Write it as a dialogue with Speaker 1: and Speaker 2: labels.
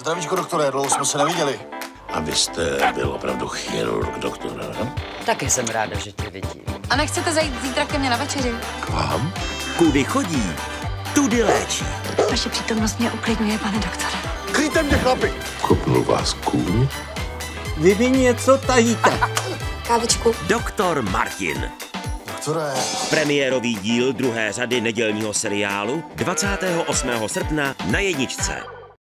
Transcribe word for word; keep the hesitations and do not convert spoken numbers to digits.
Speaker 1: Zdravíčko, doktore, dlouho jsme se neviděli.
Speaker 2: A vy jste byl opravdu chirurg, doktore, ne?
Speaker 3: Taky jsem ráda, že tě vidím.
Speaker 4: A nechcete zajít zítra ke mně na večeři?
Speaker 2: K vám?
Speaker 5: Kudy chodí, tudy léčí.
Speaker 4: Vaše přítomnost mě uklidňuje, pane doktore.
Speaker 1: Kryjte mě, chlapi!
Speaker 2: Kopnul vás kůň?
Speaker 5: Vy mi něco tajíte.
Speaker 4: Kávičku.
Speaker 5: Doktor Martin.
Speaker 1: Doktore...
Speaker 5: Premiérový díl druhé řady nedělního seriálu dvacátého osmého srpna na jedničce.